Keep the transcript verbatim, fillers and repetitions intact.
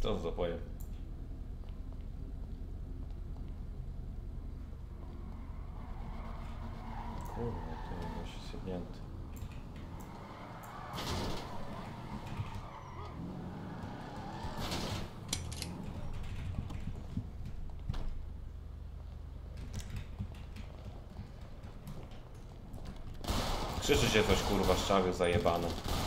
Co to za pojem? Kurwa, to jest gość sypnięty. Krzyczy się coś kurwa z czawy zajebane.